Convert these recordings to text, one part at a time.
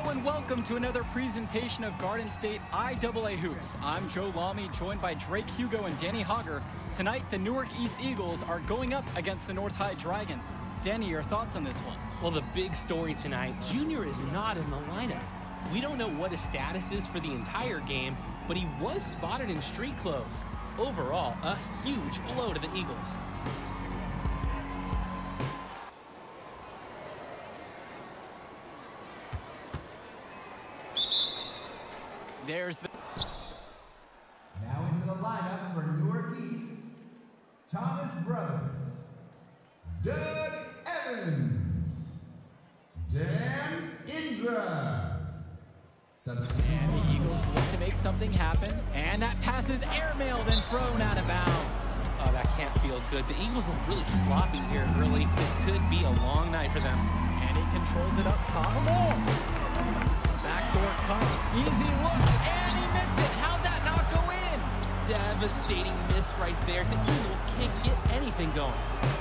and welcome to another presentation of Garden State IAA Hoops. I'm Joe Lamy, joined by Drake Hugo and Danny Hogger. Tonight, the Newark East Eagles are going up against the North High Dragons. Danny, your thoughts on this one? Well, the big story tonight, Junior is not in the lineup. We don't know what his status is for the entire game, but he was spotted in street clothes. Overall, a huge blow to the Eagles. There's the... Now into the lineup for Newark East, Thomas Brothers, Doug Evans, Dan Indra. And the Eagles look to make something happen, and that pass is airmailed and thrown out of bounds. Oh, that can't feel good. The Eagles look really sloppy here early. This could be a long night for them. And he controls it up top. Backdoor cut, easy look, and he missed it. How'd that not go in? Devastating miss right there. The Eagles can't get anything going.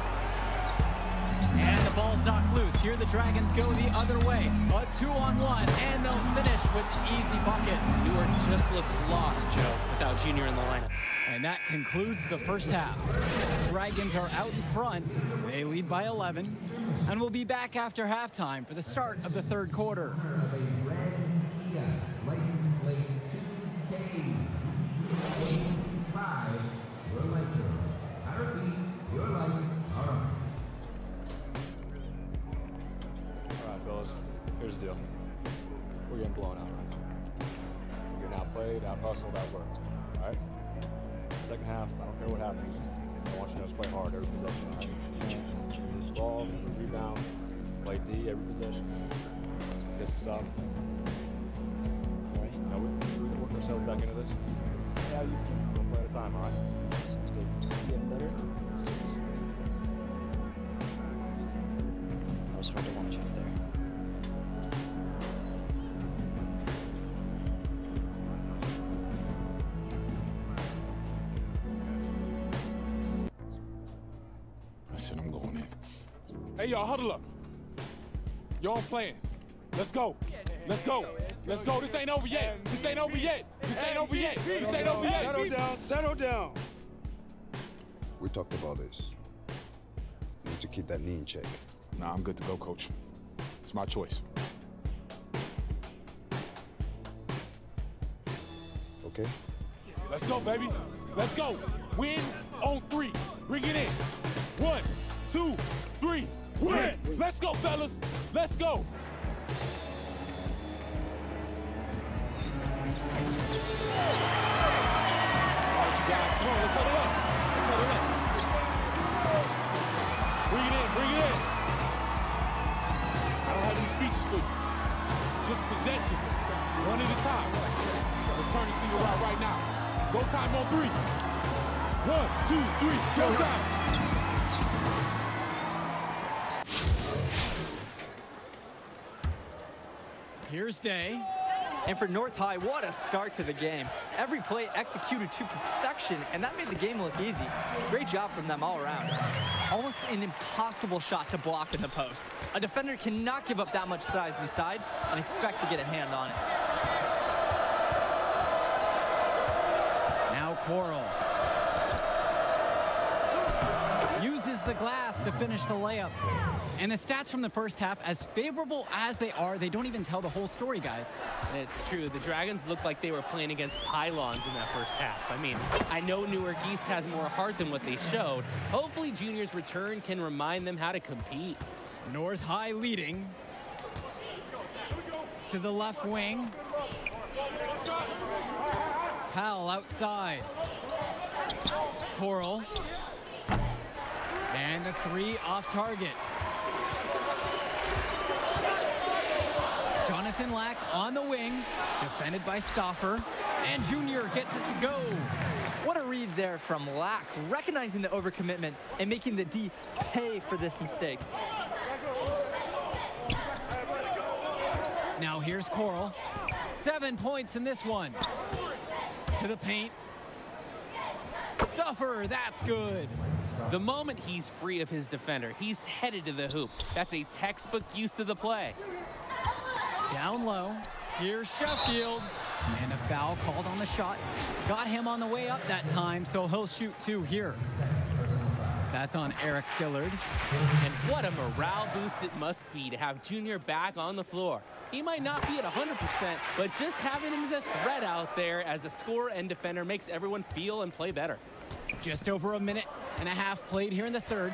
And the ball's knocked loose. Here the Dragons go the other way. A 2-on-1, and they'll finish with an easy bucket. Newark just looks lost, Joe, without Junior in the lineup. And that concludes the first half. Dragons are out in front. They lead by 11. And we'll be back after halftime for the start of the third quarter. Of a red Kia license plate 2K21 Your lights are on. I repeat, your lights are on. All right, fellas, here's the deal. We're getting blown out right now. We're getting outplayed, out-hustled, outworked, all right? Second half, I don't care what happens. I want you to play hard every possession, all right? Use the ball, rebound, play D every possession. Get some stops. All right? Now we can work ourselves back into this. Yeah, you one play at a time, all right? Sounds good. Getting better? Let's do this. That was hard to watch out there. I said I'm going in. Hey, y'all, huddle up. Y'all playing. Let's go. Let's go. Let's go. This ain't over yet. This ain't over yet. This ain't over yet. This ain't over yet. Settle down. Settle down. We talked about this. You need to keep that knee in check. Nah, I'm good to go, coach. It's my choice. Okay? Let's go, baby. Let's go. Win on 3. Bring it in. 1, 2, 3. Win. Let's go, fellas. Let's go. All right, you guys, come on, let's huddle up. Let's huddle up. Bring it in. Bring it in. I don't have any speeches for you. Just possessions. One at a time. Let's turn this thing around right now. Go time on 3. 1, 2, 3. Go time. Here's Day. And for North High, what a start to the game. Every play executed to perfection, and that made the game look easy. Great job from them all around. Almost an impossible shot to block in the post. A defender cannot give up that much size inside and expect to get a hand on it. Now Coral. Uses the glass to finish the layup. And the stats from the first half, as favorable as they are, they don't even tell the whole story, guys. It's true. The Dragons looked like they were playing against pylons in that first half. I mean, I know Newark East has more heart than what they showed. Hopefully, Junior's return can remind them how to compete. North High leading. To the left wing. Powell outside. Coral. And the 3 off target. Jonathan Lack on the wing, defended by Stauffer, and Junior gets it to go. What a read there from Lack, recognizing the overcommitment and making the D pay for this mistake. Now here's Coral. 7 points in this one. To the paint. Stauffer, that's good. The moment he's free of his defender, he's headed to the hoop. That's a textbook use of the play. Down low. Here's Sheffield. And a foul called on the shot. Got him on the way up that time, so he'll shoot 2 here. That's on Eric Dillard. And what a morale boost it must be to have Junior back on the floor. He might not be at 100%, but just having him as a threat out there as a scorer and defender makes everyone feel and play better. Just over a minute and a half played here in the third.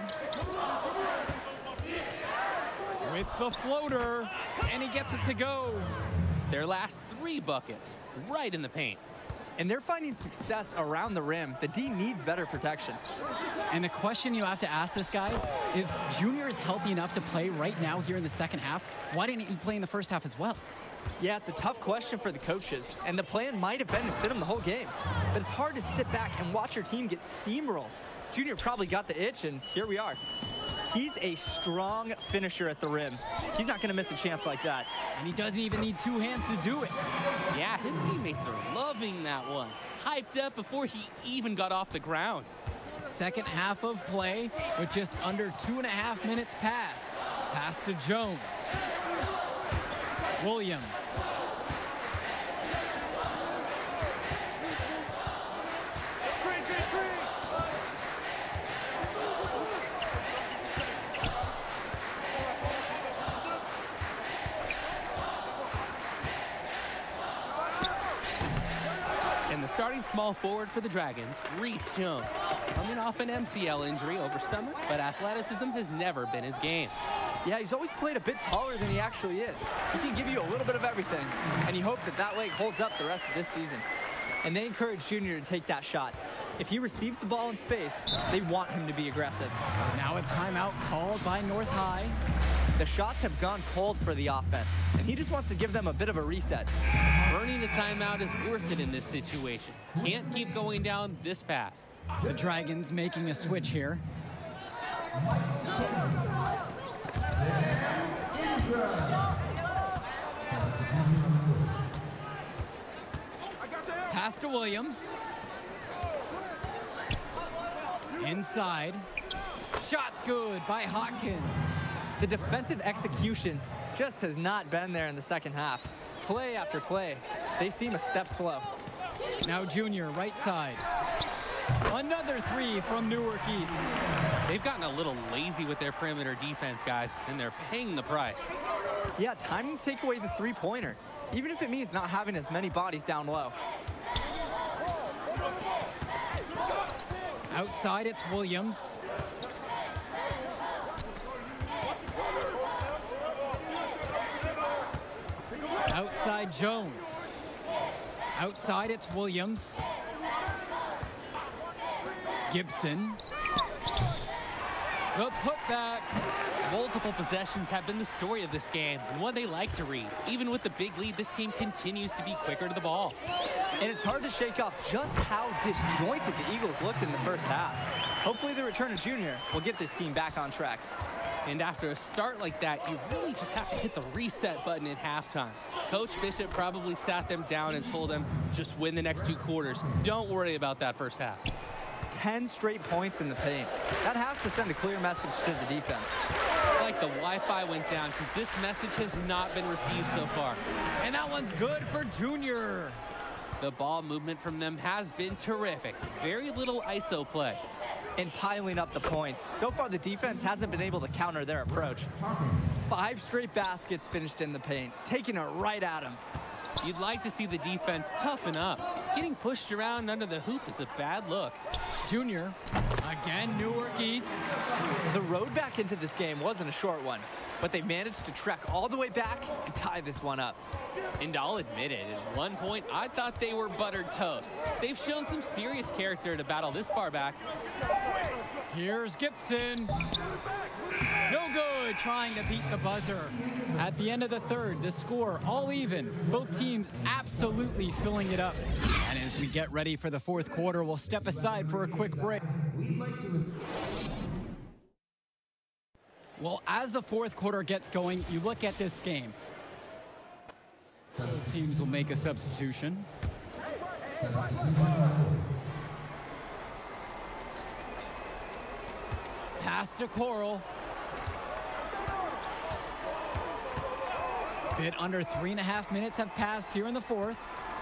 With the floater, and he gets it to go. Their last 3 buckets, right in the paint. And they're finding success around the rim. The D needs better protection. And the question you have to ask this, guys, if Junior is healthy enough to play right now here in the second half, why didn't he play in the first half as well? Yeah, it's a tough question for the coaches, and the plan might have been to sit him the whole game. But it's hard to sit back and watch your team get steamrolled. Junior probably got the itch, and here we are. He's a strong finisher at the rim. He's not going to miss a chance like that. And he doesn't even need 2 hands to do it. Yeah, his teammates are loving that one. Hyped up before he even got off the ground. Second half of play with just under 2.5 minutes passed. Pass to Jones. Williams. And the starting small forward for the Dragons, Reese Jones. Coming off an MCL injury over summer, but athleticism has never been his game. Yeah, he's always played a bit taller than he actually is. He can give you a little bit of everything, and you hope that that leg holds up the rest of this season. And they encourage Junior to take that shot. If he receives the ball in space, they want him to be aggressive. Now a timeout called by North High. The shots have gone cold for the offense, and he just wants to give them a bit of a reset. Burning a timeout is worth it in this situation. Can't keep going down this path. The Dragons making a switch here. Pass to Williams. Inside. Shot's good by Hopkins. The defensive execution just has not been there in the second half. Play after play, they seem a step slow. Now Junior, right side. Another 3 from Newark East. They've gotten a little lazy with their perimeter defense, guys, and they're paying the price. Yeah, time to take away the 3-pointer, even if it means not having as many bodies down low. Outside, it's Williams. Outside, Jones. Outside, it's Williams. Gibson. The putback. Multiple possessions have been the story of this game, and one they like to read. Even with the big lead, this team continues to be quicker to the ball. And it's hard to shake off just how disjointed the Eagles looked in the first half. Hopefully the return of Junior will get this team back on track. And after a start like that, you really just have to hit the reset button at halftime. Coach Bishop probably sat them down and told them, just win the next 2 quarters. Don't worry about that first half. 10 straight points in the paint. That has to send a clear message to the defense. It's like the Wi-Fi went down because this message has not been received so far. And that one's good for Junior. The ball movement from them has been terrific. Very little ISO play. And piling up the points. So far, the defense hasn't been able to counter their approach. 5 straight baskets finished in the paint, taking it right at them. You'd like to see the defense toughen up. Getting pushed around under the hoop is a bad look. Junior, again Newark East. The road back into this game wasn't a short one, but they managed to trek all the way back and tie this one up. And I'll admit it, at one point, I thought they were buttered toast. They've shown some serious character to battle this far back. Here's Gibson. No good, trying to beat the buzzer. At the end of the third, the score all even. Both teams absolutely filling it up. And as we get ready for the fourth quarter, we'll step aside for a quick break. Well, as the fourth quarter gets going, you look at this game. Both teams will make a substitution. Pass to Coral. bit under 3.5 minutes have passed here in the fourth.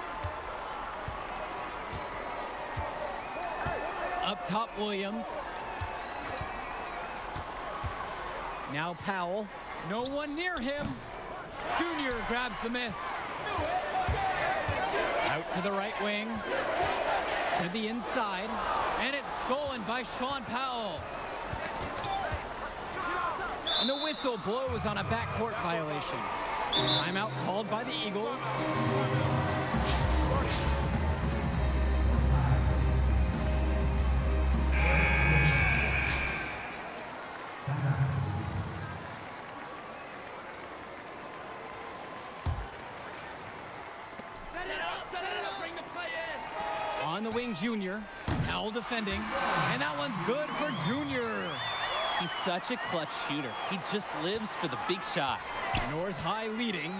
Up top, Williams. Now Powell. No one near him. Junior grabs the miss. Out to the right wing. To the inside. And it's stolen by Sean Powell. And the whistle blows on a backcourt violation. Timeout called by the Eagles. On the wing, Junior. Powell defending. And that one's good for Junior. He's such a clutch shooter. He just lives for the big shot. North High leading.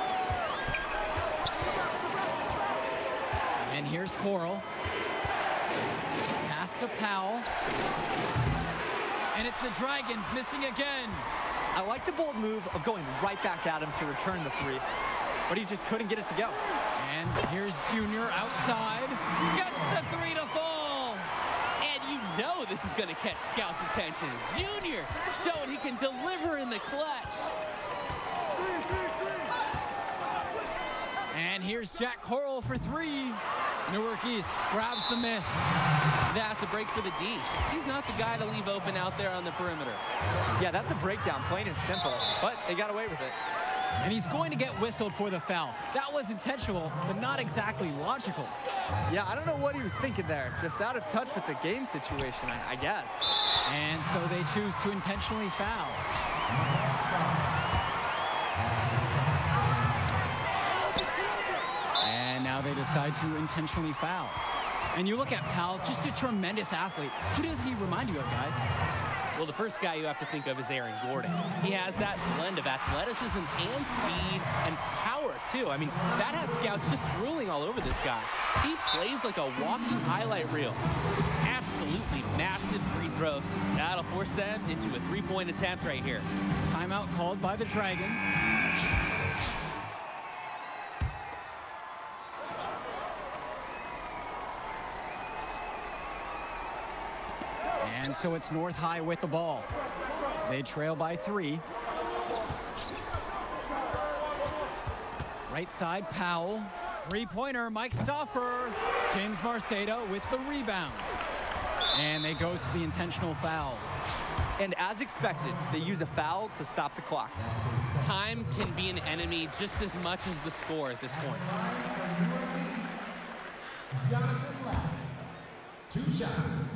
And here's Coral. Pass to Powell. And it's the Dragons missing again. I like the bold move of going right back at him to return the three, but he just couldn't get it to go. And here's Junior outside. Gets the three to fall. And you know this is going to catch Scout's attention. Junior showing he can deliver in the clutch. And here's Jack Coral for three. Newark East grabs the miss. That's a break for the D. He's not the guy to leave open out there on the perimeter. Yeah, that's a breakdown, plain and simple, but they got away with it. And he's going to get whistled for the foul. That was intentional, but not exactly logical. Yeah, I don't know what he was thinking there. Just out of touch with the game situation, I guess. And so they choose to intentionally foul. And now they decide to intentionally foul. And you look at Powell, just a tremendous athlete. Who does he remind you of, guys? Well, the first guy you have to think of is Aaron Gordon. He has that blend of athleticism and speed and power, too. I mean, that has scouts just drooling all over this guy. He plays like a walking highlight reel. Absolutely massive free throws. That'll force them into a three-point attempt right here. Timeout called by the Dragons. And so it's North High with the ball. They trail by 3. Right side, Powell. Three-pointer, Mike Stoffer. James Marcedo with the rebound. And they go to the intentional foul. And as expected, they use a foul to stop the clock. Time can be an enemy just as much as the score at this point. Jonathan Black, 2 shots.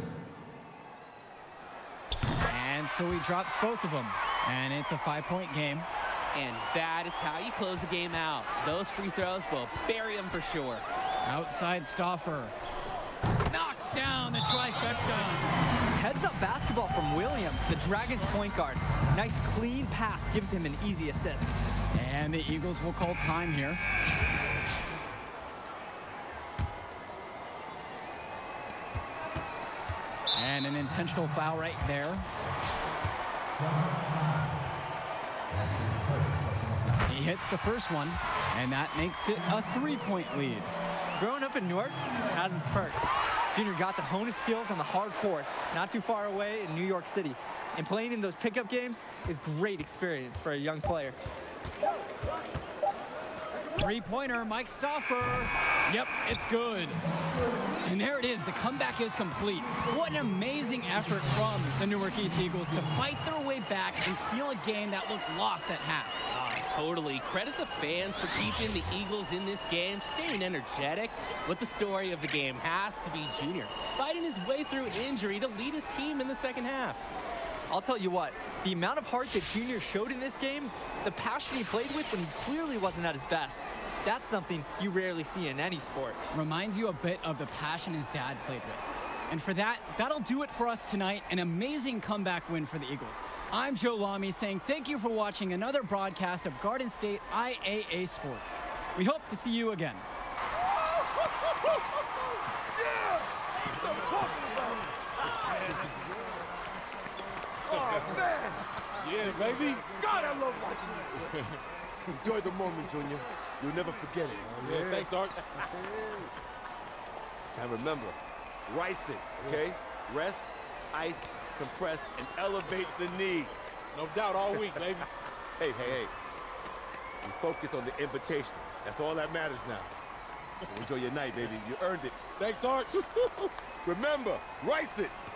And so he drops both of them. And it's a 5-point game. And that is how you close the game out. Those free throws will bury them for sure. Outside Stoffer. Knocks down the trifecta. Heads-up basketball from Williams, the Dragons point guard. Nice clean pass gives him an easy assist. And the Eagles will call time here. And an intentional foul right there. He hits the first one, and that makes it a 3-point lead. Growing up in Newark has its perks. Junior got to hone his skills on the hard courts, not too far away in New York City. And playing in those pickup games is great experience for a young player. Three-pointer, Mike Stoffer. Yep, it's good. And there it is. The comeback is complete. What an amazing effort from the Newark East Eagles to fight their way back and steal a game that looked lost at half. Totally. Credit the fans for keeping the Eagles in this game, staying energetic. But the story of the game has to be Junior, fighting his way through injury to lead his team in the second half. I'll tell you what, the amount of heart that Junior showed in this game, the passion he played with when he clearly wasn't at his best, that's something you rarely see in any sport. Reminds you a bit of the passion his dad played with. And for that, that'll do it for us tonight. An amazing comeback win for the Eagles. I'm Joe Lamy saying thank you for watching another broadcast of Garden State IAA Sports. We hope to see you again. Yeah! That's what I'm talking about. Oh, man. Yeah, baby. God, I love watching you. Enjoy the moment, Junior. You'll never forget it. Yeah, thanks, Arch. And remember, rice it, okay? Rest, ice, compress, and elevate the knee. No doubt all week, baby. Hey. And focus on the invitation. That's all that matters now. Enjoy your night, baby. You earned it. Thanks, Arch. Remember, rice it.